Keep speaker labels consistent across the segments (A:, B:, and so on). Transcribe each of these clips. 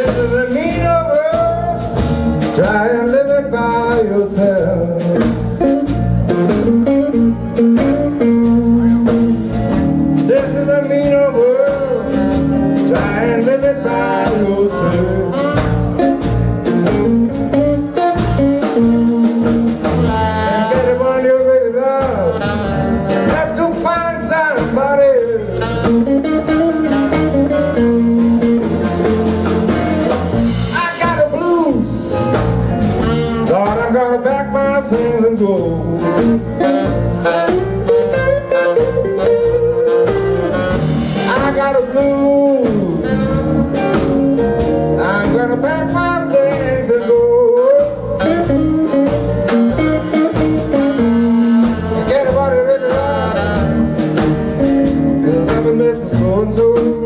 A: This is a meaner world. Try and live it by yourself. This is a meaner world. Try and live it by yourself. And get it on your way love. Have to find somebody. I got a blues. Lord, I'm gonna pack my things and go. I got a blues. I'm gonna pack my things and go. Forget about it really loud. You'll never miss a so-and-so.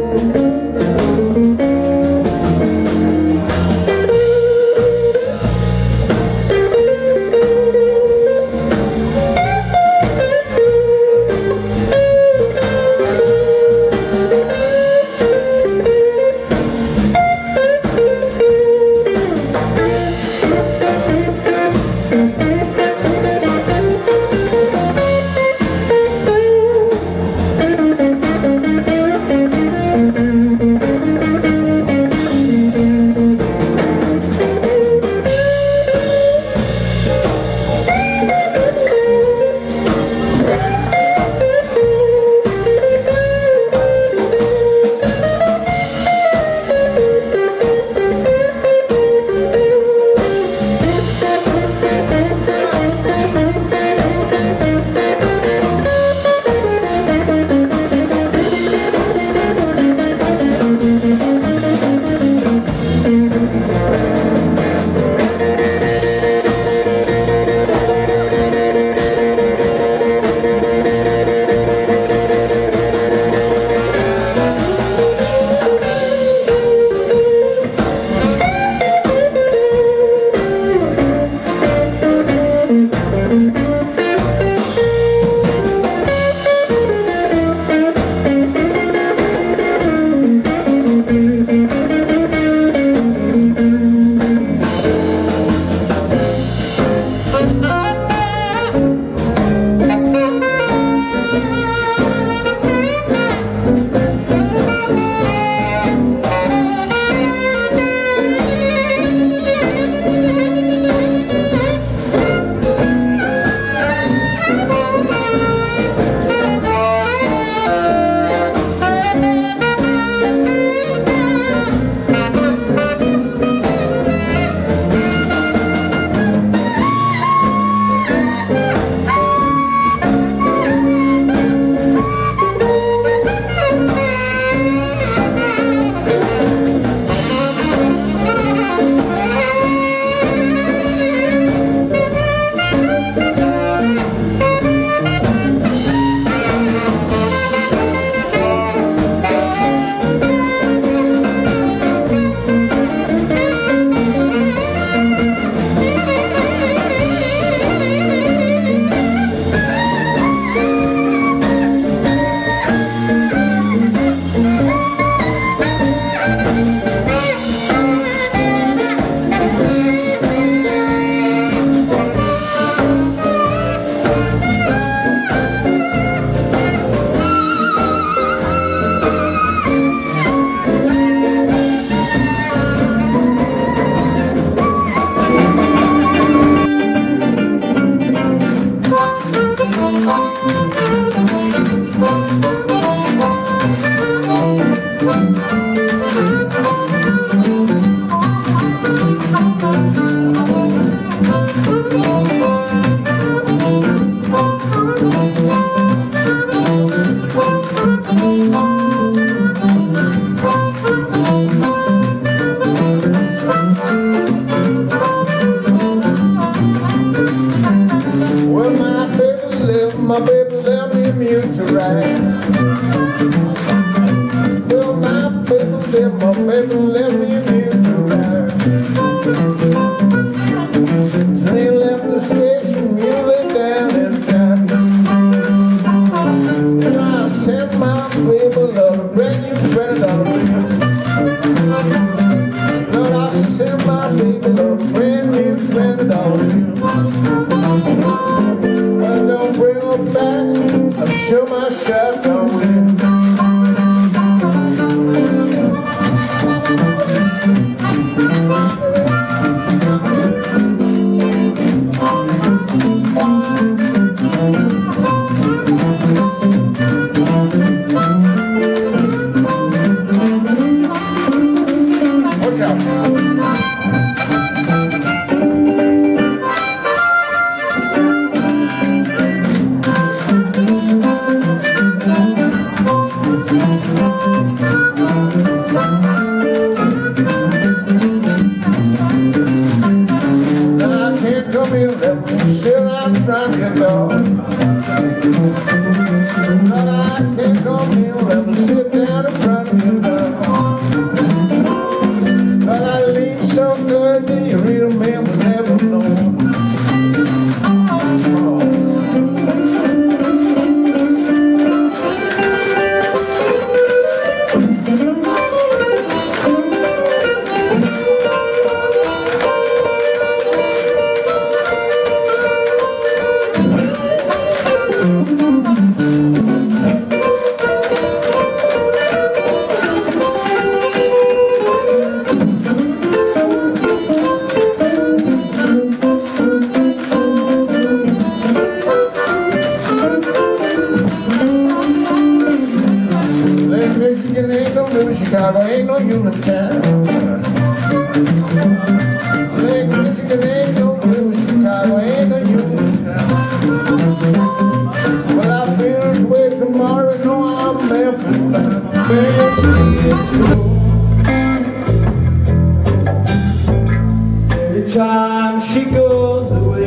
B: Anytime she goes away,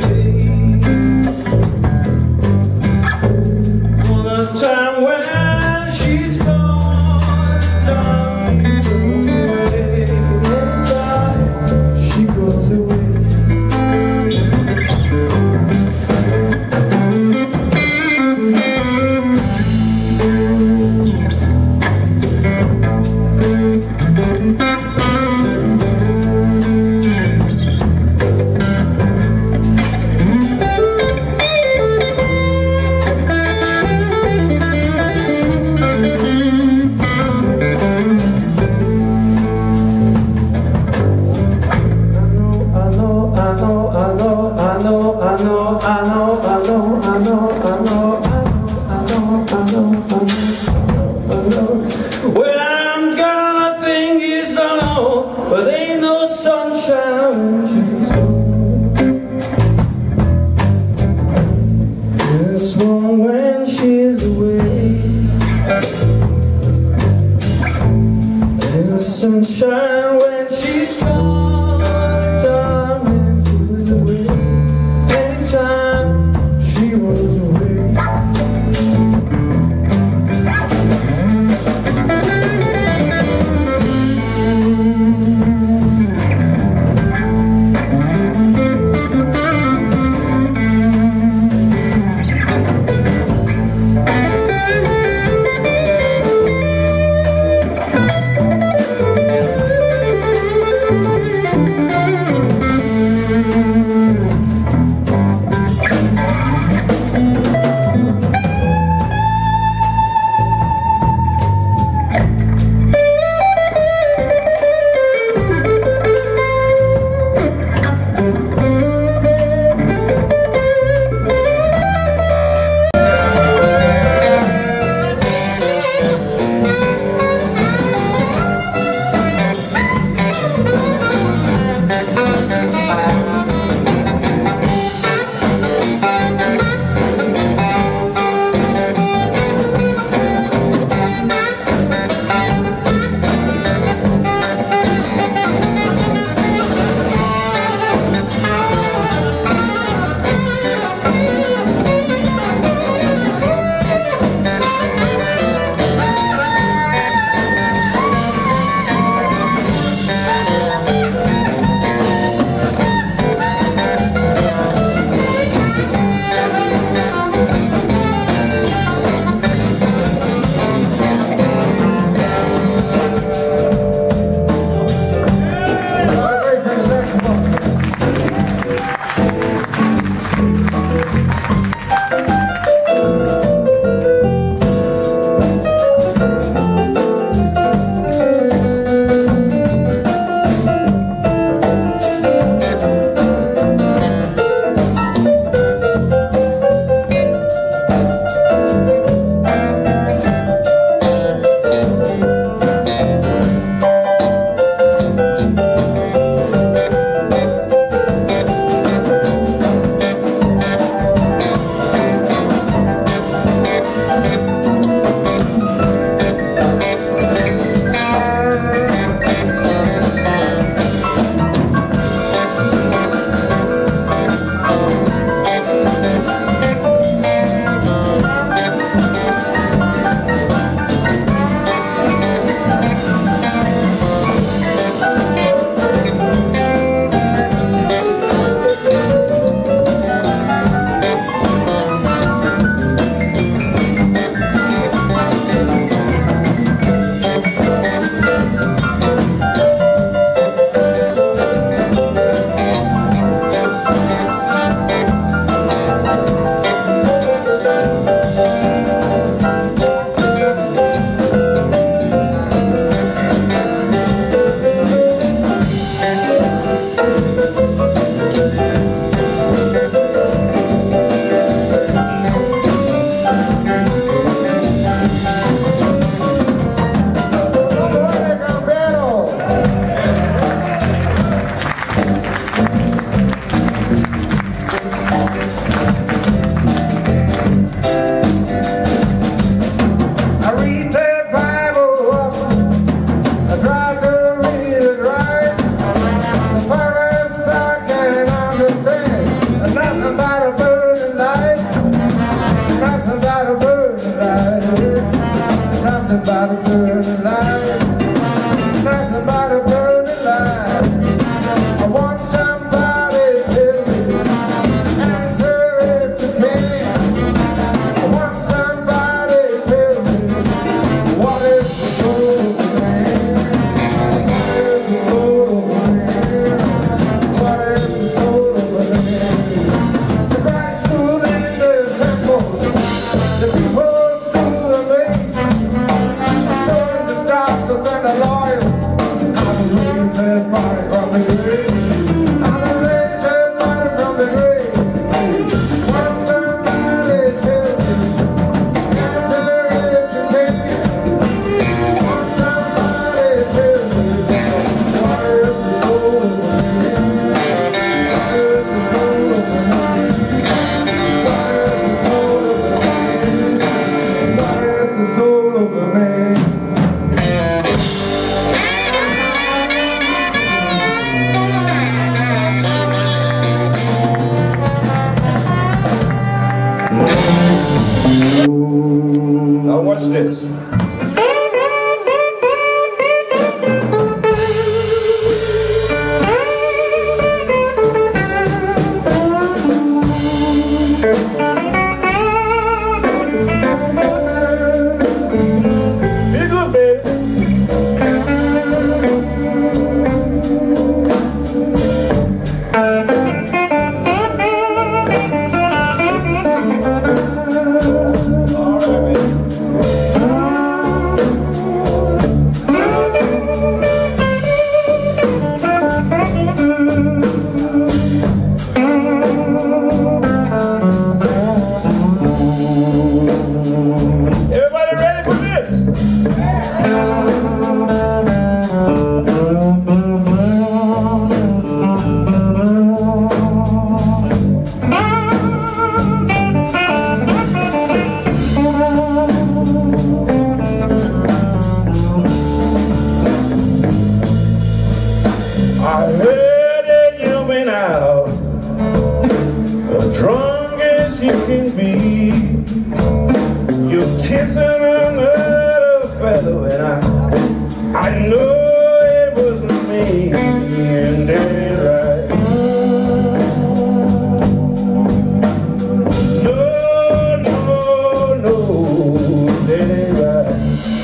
B: all the time when she's gone, time she's away. Anytime she goes away. Well, I'm gonna think it's alone, but ain't no sunshine when she's gone. It's wrong when she's away, and sunshine when she's gone. Time when she was away, anytime she was away.
A: everybody from the grave. I'm gonna raise everybody from the grave. Want somebody tell me, answer if you can. Want somebody tell me, what is the soul of a man? What is the soul of a man? What is the soul of a man? What is the soul of a man?
B: Now watch this. Be good, baby. Everybody ready for this? I heard that you've been out, as drunk as you can be. You're kissing another fellow, and I know it wasn't me, and that ain't right. No, no, no, that ain't right.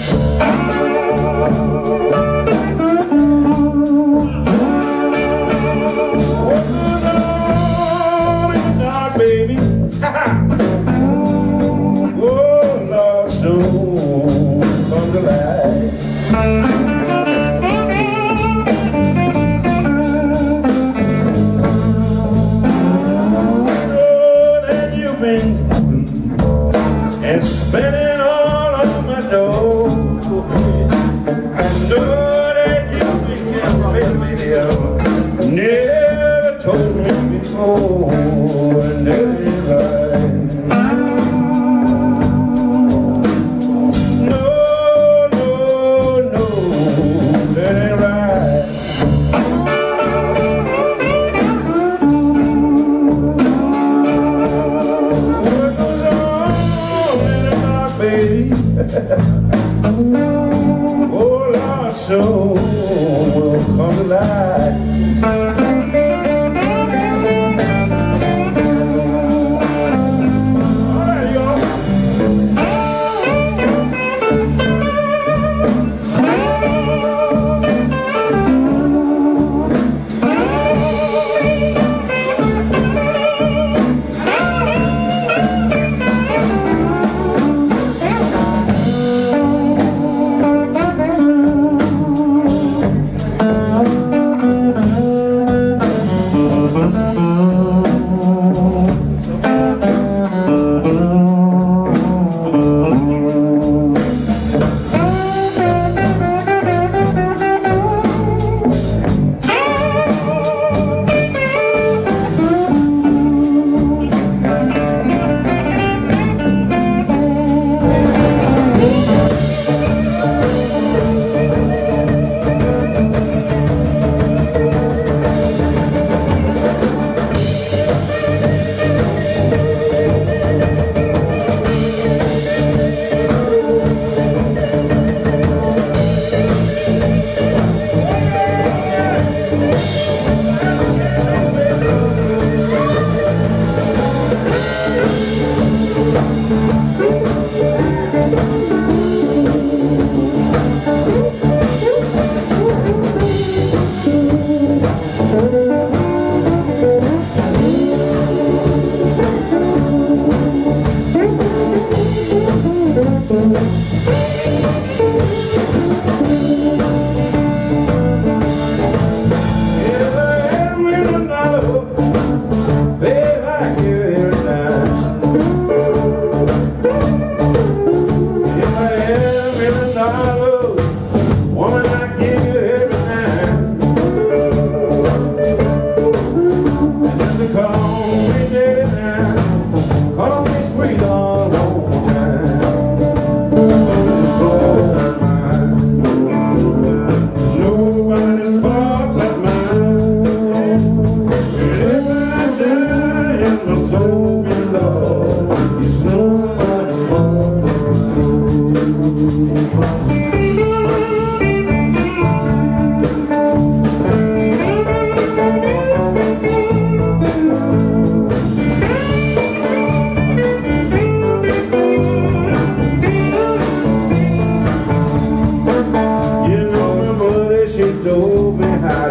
B: What goes on in the dark, baby? So come to life. Know that you've been fooling and spending all of my dough. I know that you've been getting never told me before, and that ain't right. Oh, Lord, so will come to life. All right, y'all.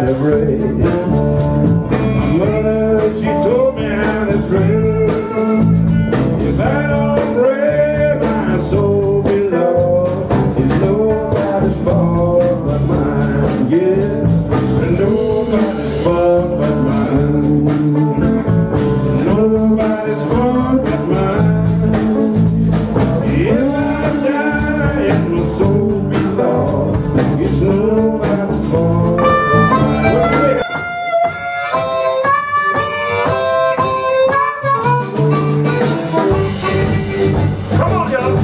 B: to pray. Mother, she told me how to pray. If I don't pray, my soul be lost. It's nobody's fault but mine, yeah. And nobody's fault but mine. Nobody's fault but mine. If I die and my soul be lost, it's nobody's fault. Come on, y'all.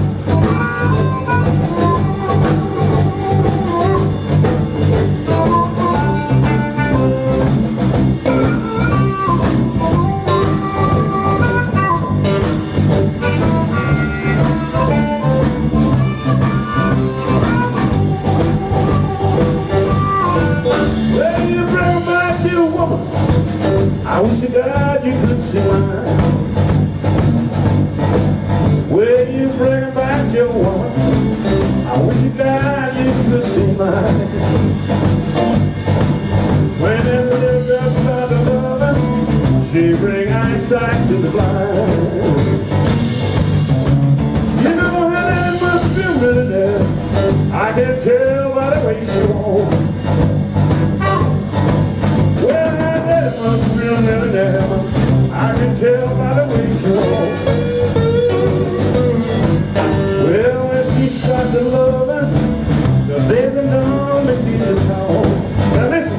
B: Well, you bring back your woman. I wish to God you could see mine. Well, you bring back your woman. I wish to God you could see mine. When that little girl started loving, she bring eyesight to the blind. You know how that must be really there. I can tell by the way she walks. Well, that must be really there. I can tell by the way she walks. Well, when she starts to love her, the baby don't begin to talk. Now listen,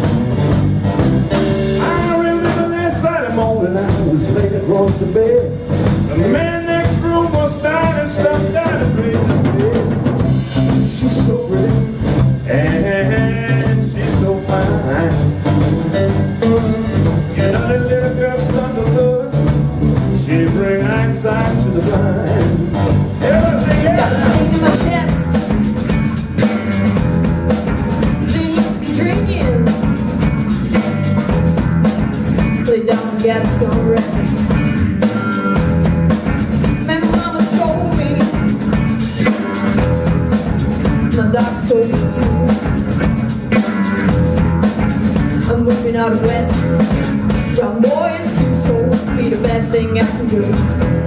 B: I remember last Friday morning I was laid across the bed. The man next room was standing, stuck down and raised his bed. She's so pretty and she's so fine. You know that little girl started to love. She bring eyesight to the blind. Everybody sing it.
C: Pain in my chest, seems to be drinking. Lay down and get some rest. My mama told me, my doctor told me too. I'm moving out west. Brown boys who told me the bad thing I can do.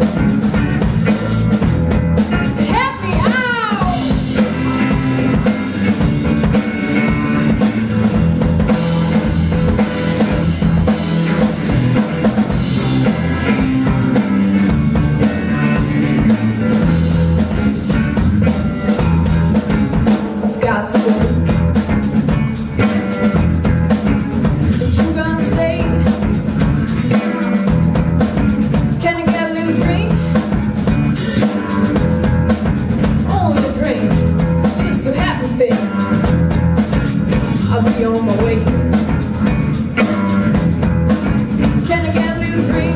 C: I'll be on my way. Can I get a little drink?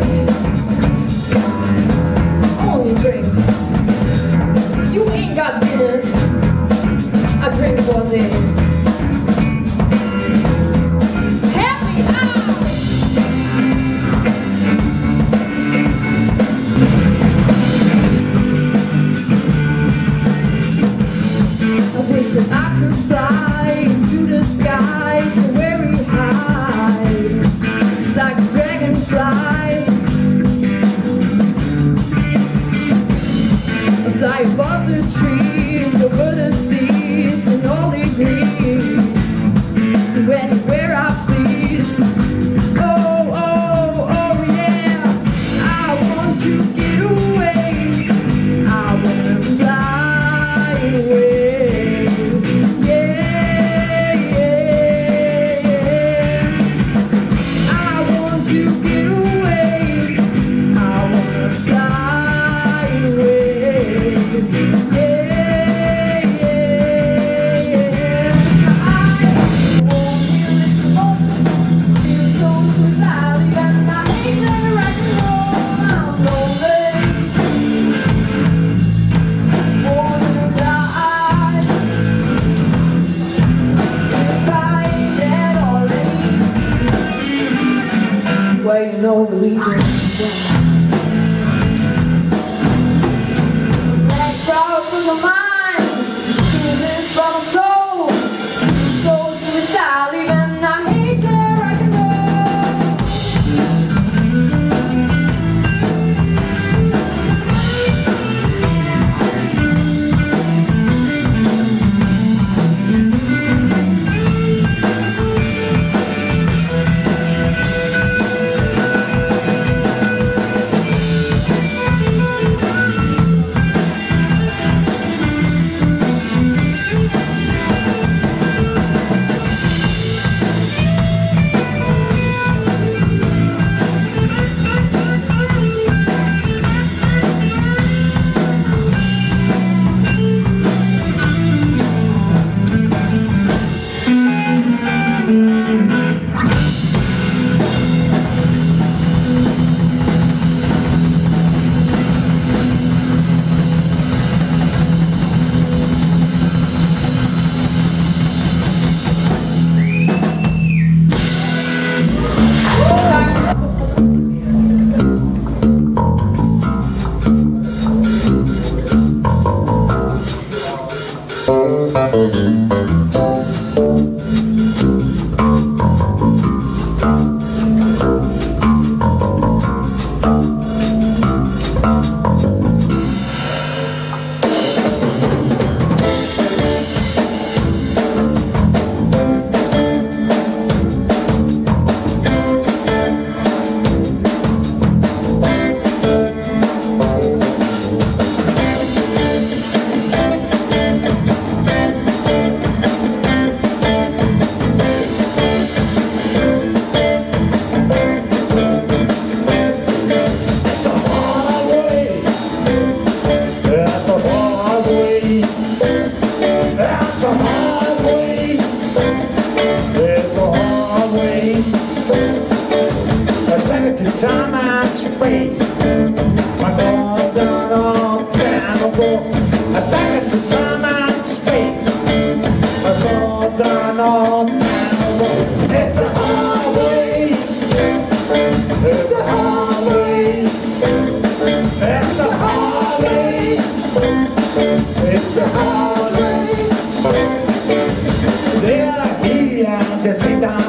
C: Only drink. You ain't got business. I drink for them. I could fly into the sky so very high, just like a dragonfly. I fly above the trees, over the seas, and all degrees, to anywhere I please. Oh, oh, oh yeah, I want to get away, I want to fly away. Well, you know the reason. That crowd for my mind, doing this for my soul. So suicidal, even I hate that.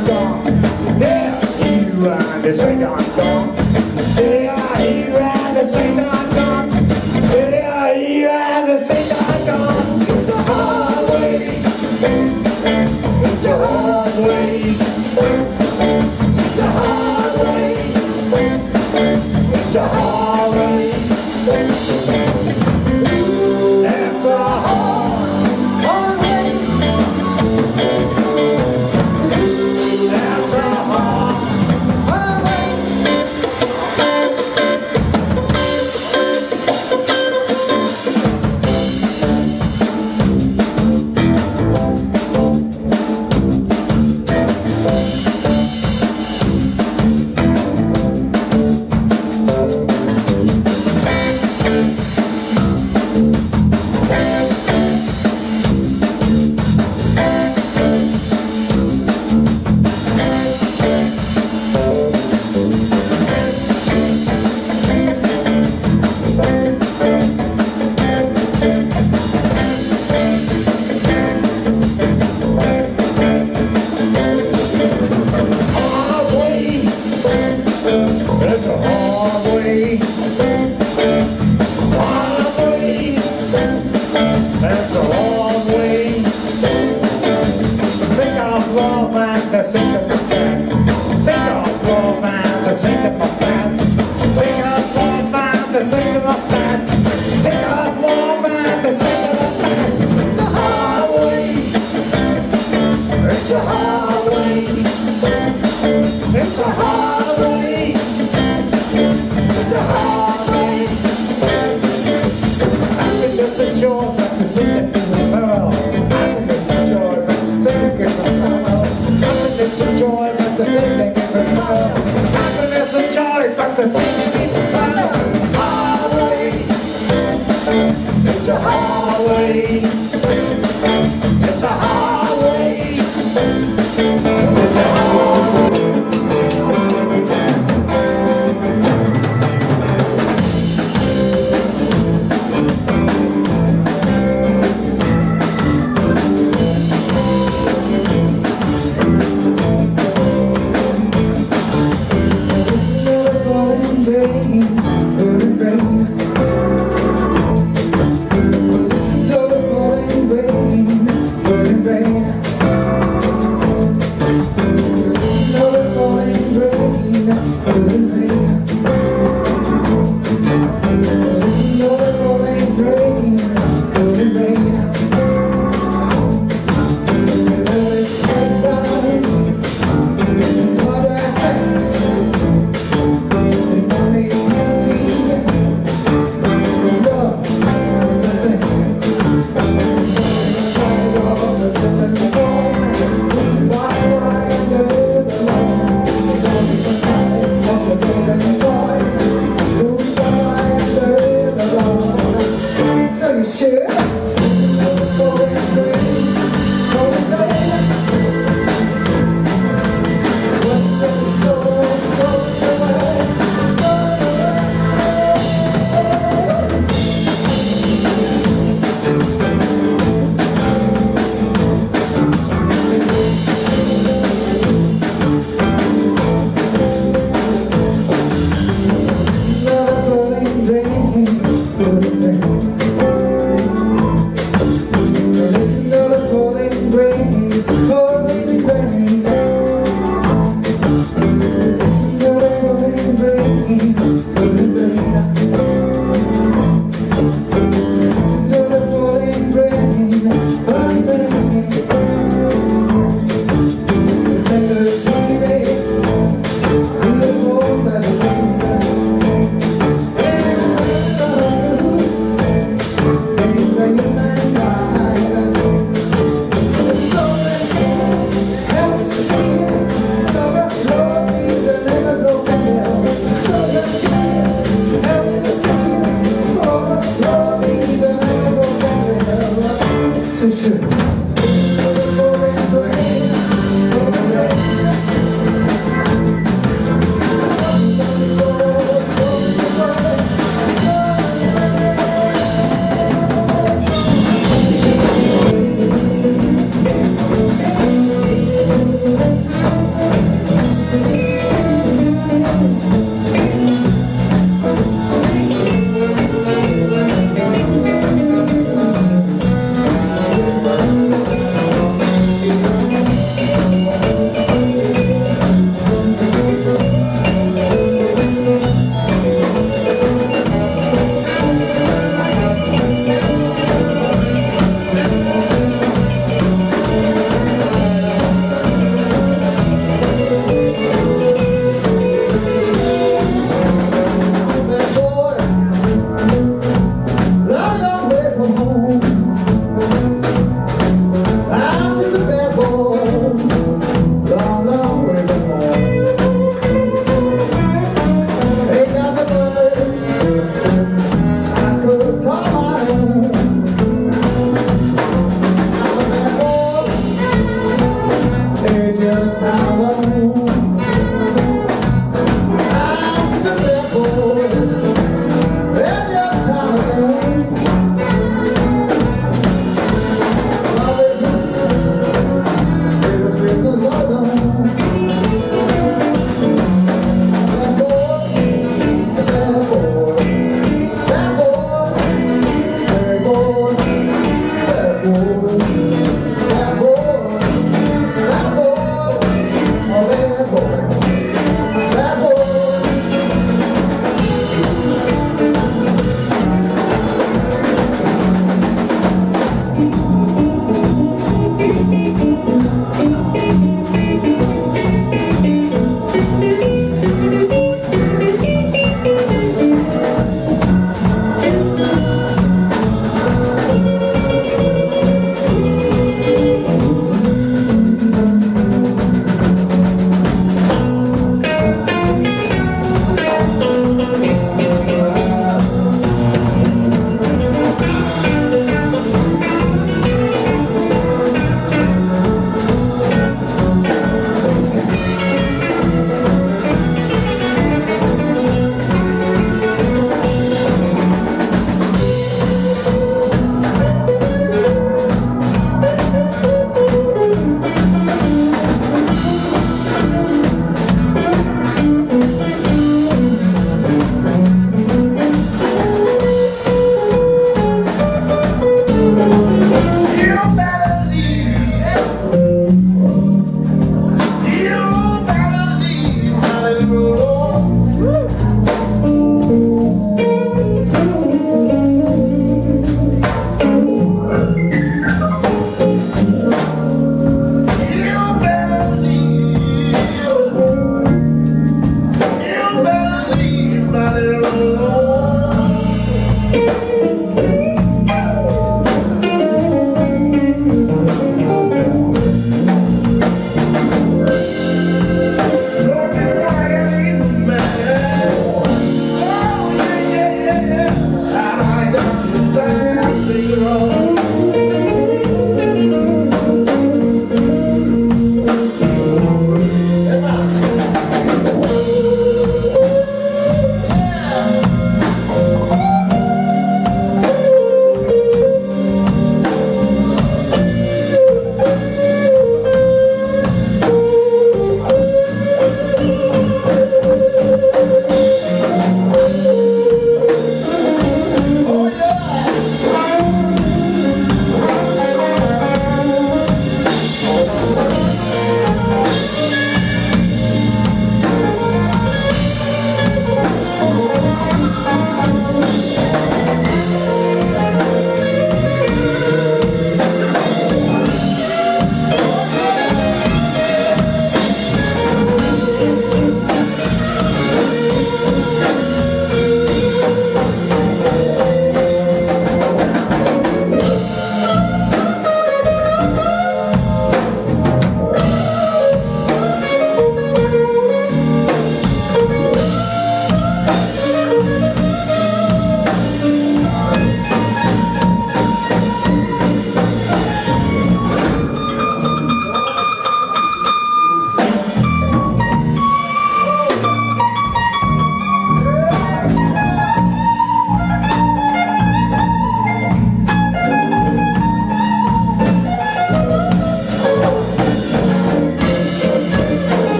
B: I'm gone. There you are, the say I'm gone. There you are, the say I'm gone. There you are, the say I'm gone. It's a hard way. It's a hard way. It's a hard way. It's a hard way. It's a hard way. That's a hard way. It's a hard way. Hard way. That's a hard way. Think of love and the sink of my bed. Think of love and the sink of my bed. Think of love and the sink of my bed. Think of love and the sink of my bed. It's a hard way. It's a hard way. It's a hard way. It's a hard way. Happiness and joy represented in the world. Happiness and joy represented in the world. Happiness and joy represented in the world.